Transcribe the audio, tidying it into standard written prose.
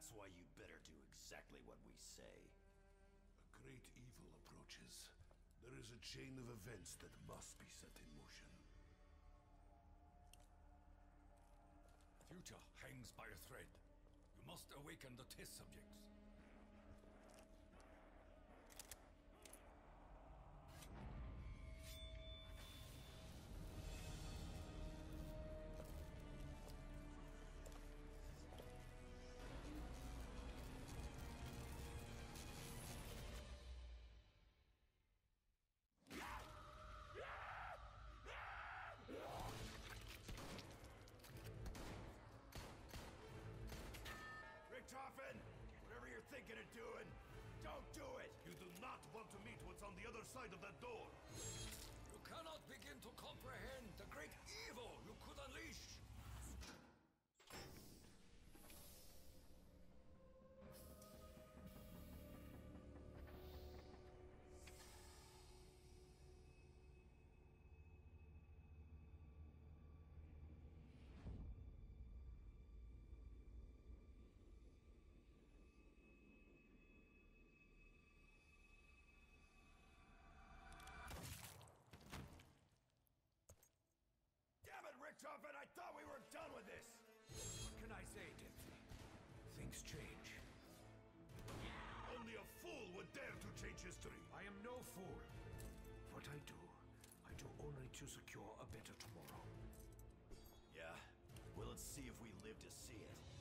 That's why you better do exactly what we say. A great evil approaches. There is a chain of events that must be set in motion. Future hangs by a thread. You must awaken the test subjects. Richtofen! Whatever you're thinking of doing, don't do it! You do not want to meet what's on the other side of that door. You cannot begin to comprehend the great evil you could unleash! Damn it, Richtofen! I thought we were done with this! What can I say, Deputy? Things change. Only a fool would dare to change history. I am no fool. What I do only to secure a better tomorrow. Yeah? Well, let's see if we live to see it.